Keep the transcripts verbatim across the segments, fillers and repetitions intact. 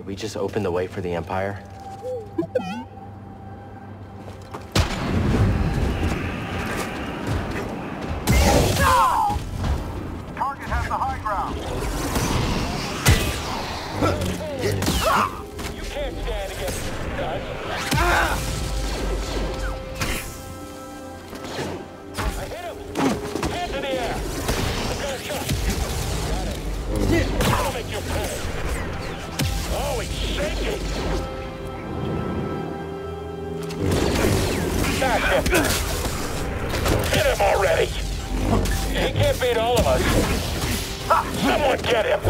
we just open the way for the Empire? Target has the high ground. You can't stand against us. I hit him. Hands in the air. I've got a shot. Got it. That'll make you pay. Oh, he's shaking. Smash him. Hit him already. He can't beat all of us. Someone get him.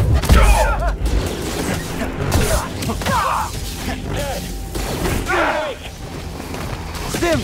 Dead. Awake. Stim!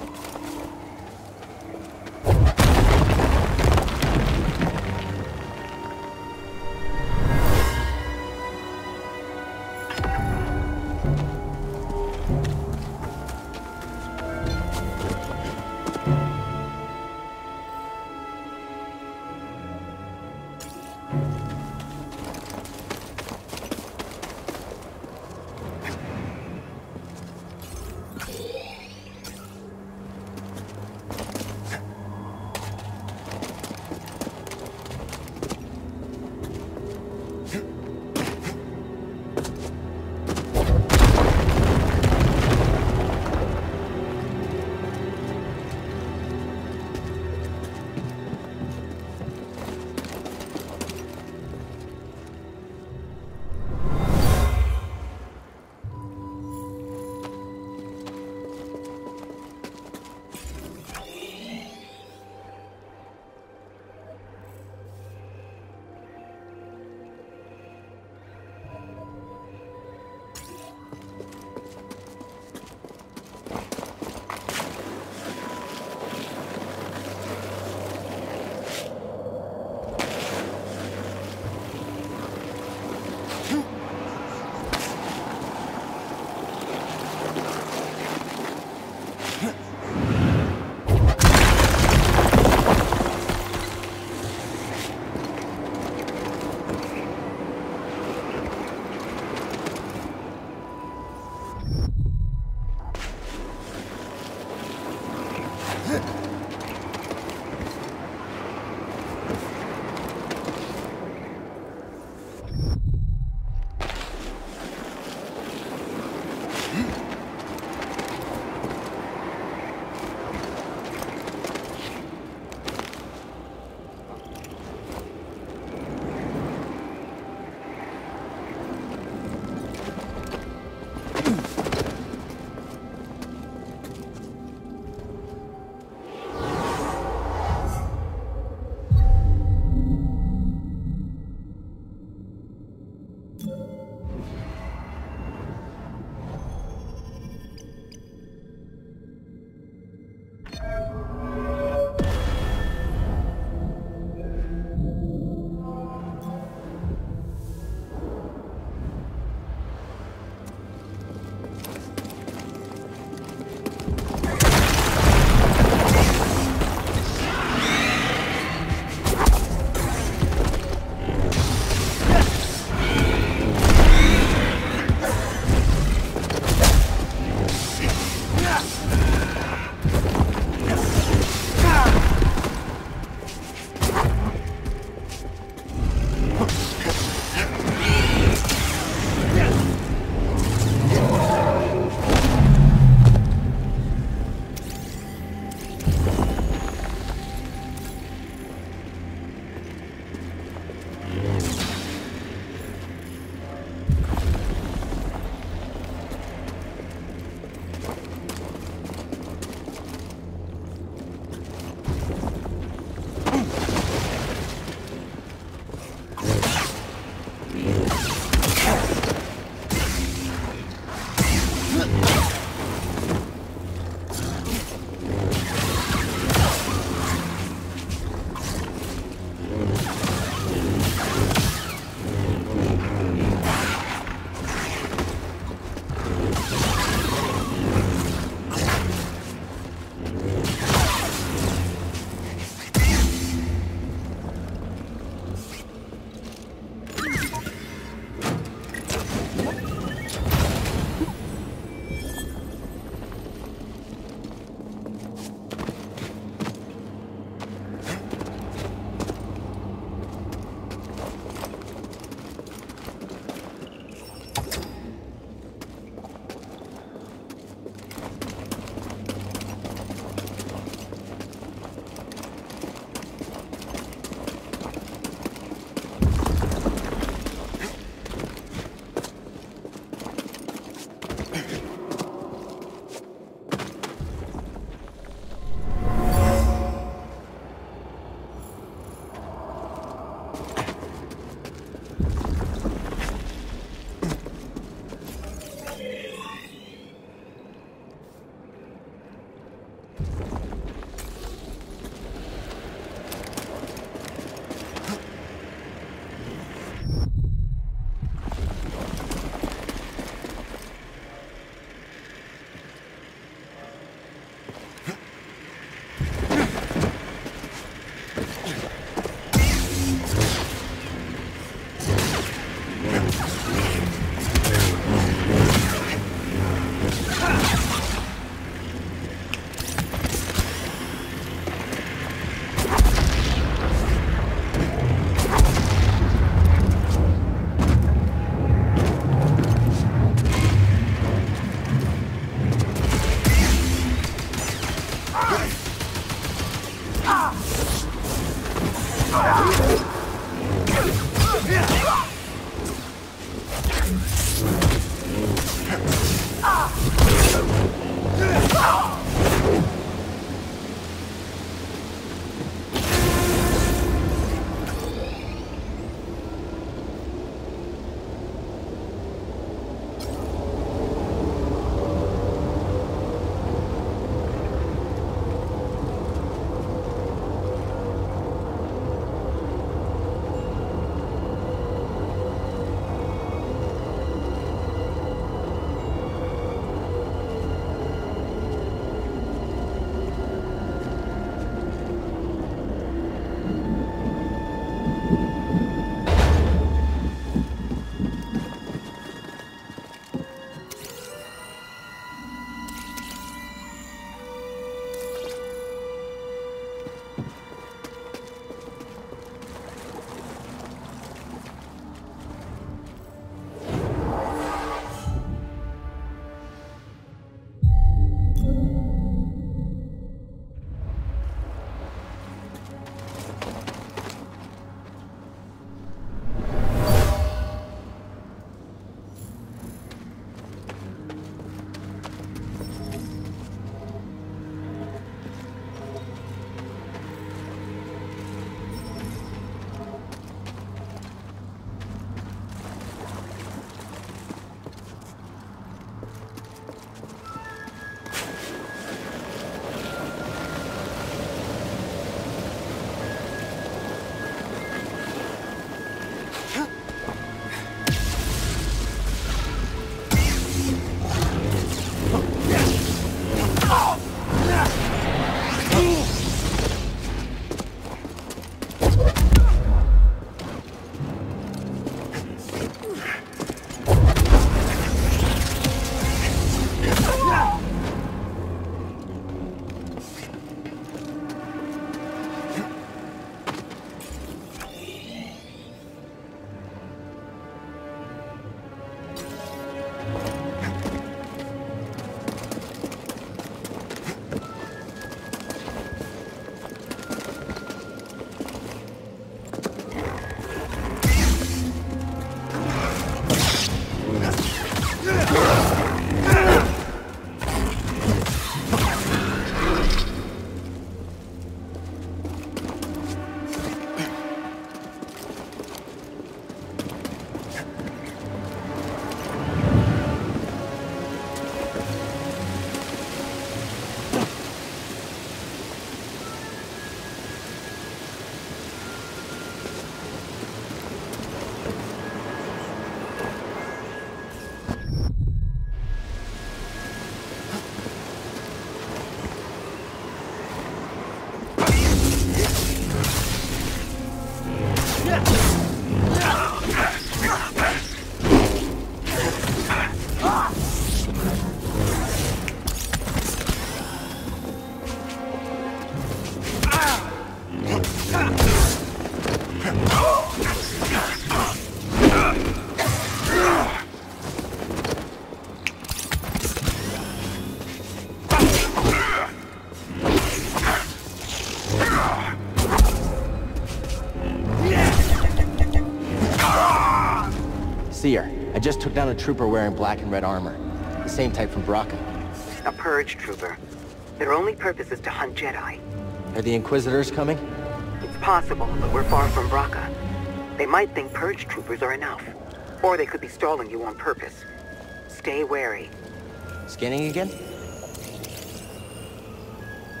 Seer, I just took down a trooper wearing black and red armor. The same type from Bracca. A purge trooper. Their only purpose is to hunt Jedi. Are the Inquisitors coming? It's possible, but we're far from Bracca. They might think purge troopers are enough. Or they could be stalling you on purpose. Stay wary. Scanning again?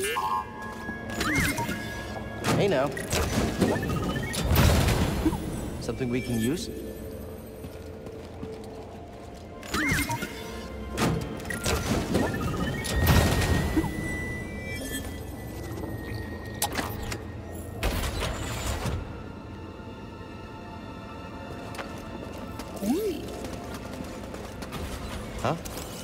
Hey now. Something we can use? Huh?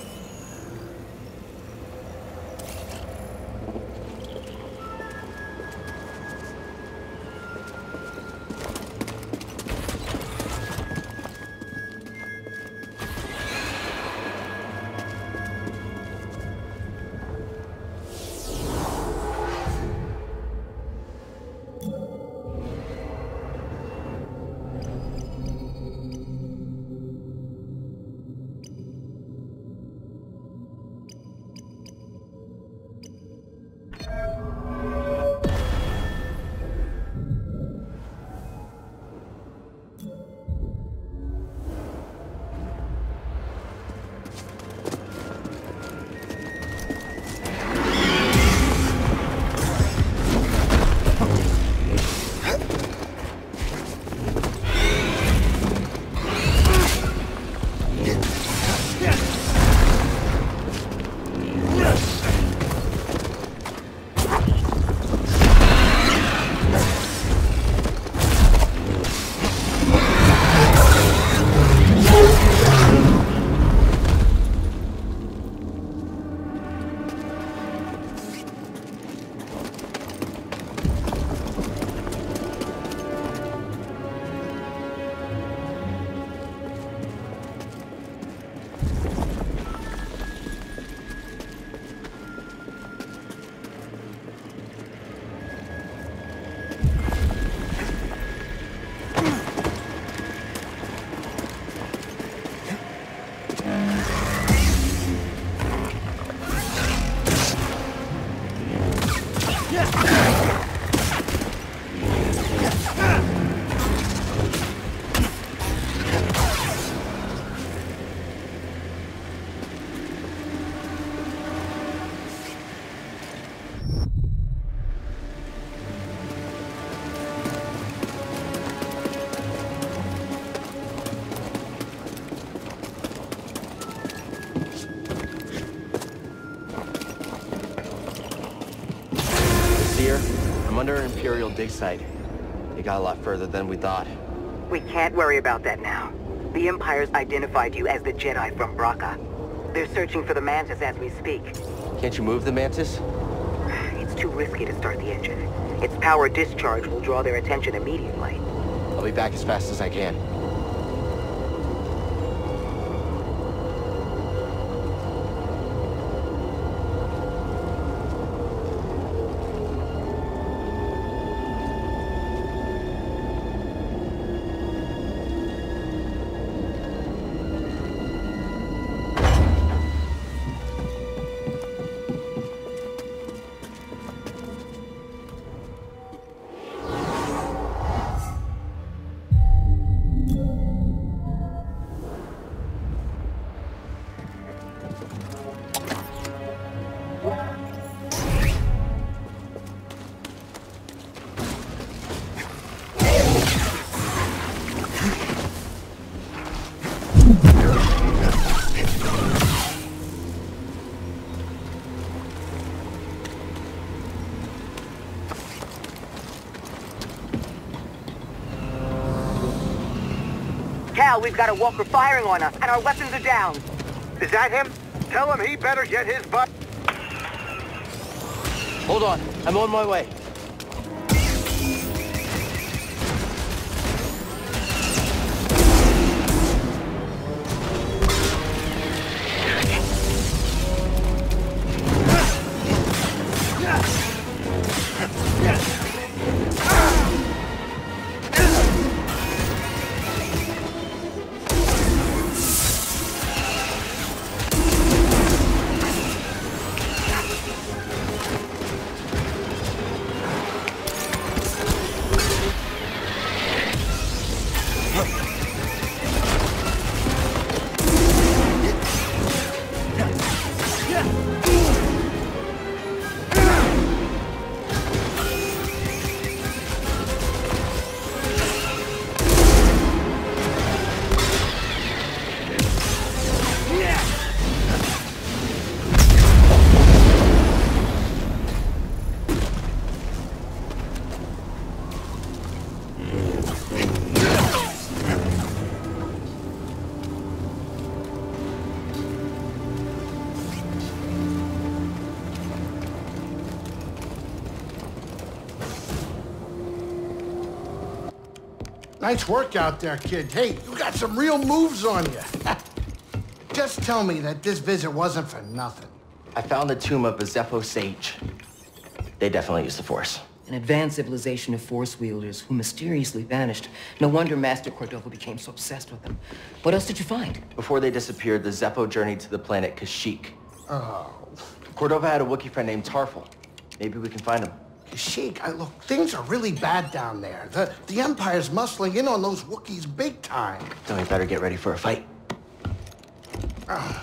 I'm under an Imperial dig site. It got a lot further than we thought. We can't worry about that now. The Empire's identified you as the Jedi from Bracca. They're searching for the Mantis as we speak. Can't you move the Mantis? It's too risky to start the engine. Its power discharge will draw their attention immediately. I'll be back as fast as I can. Cal, we've got a walker firing on us, and our weapons are down. Is that him? Tell him he better get his butt. Hold on, I'm on my way. Nice work out there, kid. Hey, you got some real moves on you. Just tell me that this visit wasn't for nothing. I found the tomb of a Zeffo sage. They definitely used the Force. An advanced civilization of Force wielders who mysteriously vanished. No wonder Master Cordova became so obsessed with them. What else did you find? Before they disappeared, the Zeffo journeyed to the planet Kashyyyk. Oh. Cordova had a Wookiee friend named Tarful. Maybe we can find him. Sheik, I, look, things are really bad down there. The, the Empire's muscling in on those Wookiees big time. Then we better get ready for a fight. Uh.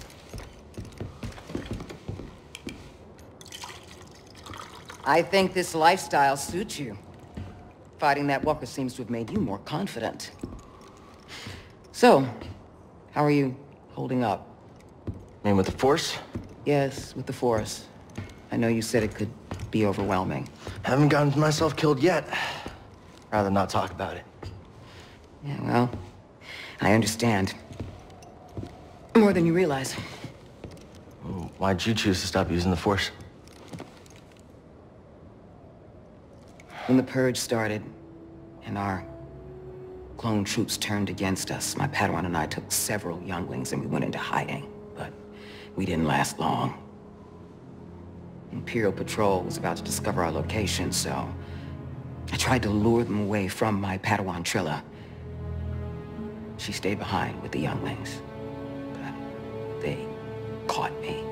I think this lifestyle suits you. Fighting that walker seems to have made you more confident. So, how are you holding up? I mean, with the Force? Yes, with the Force. I know you said it could be overwhelming. Haven't gotten myself killed yet. Rather not talk about it. Yeah, well, I understand. More than you realize. Why'd you choose to stop using the Force? When the Purge started, and our clone troops turned against us, my Padawan and I took several younglings and we went into hiding. But we didn't last long. Imperial Patrol was about to discover our location, so I tried to lure them away from my Padawan Trilla. She stayed behind with the younglings, but they caught me.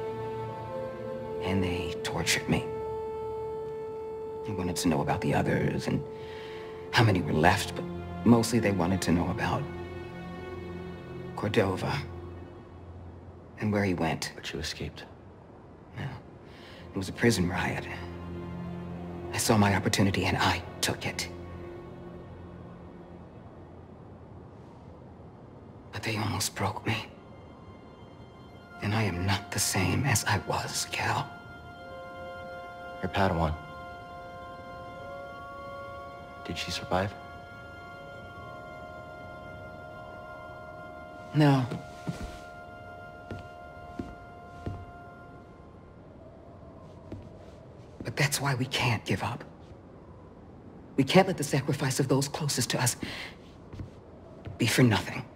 And they tortured me. They wanted to know about the others and how many were left, but mostly they wanted to know about Cordova and where he went. But you escaped. Yeah. It was a prison riot. I saw my opportunity and I took it. But they almost broke me. And I am not the same as I was, Cal. Your Padawan. Did she survive? No. But that's why we can't give up. We can't let the sacrifice of those closest to us be for nothing.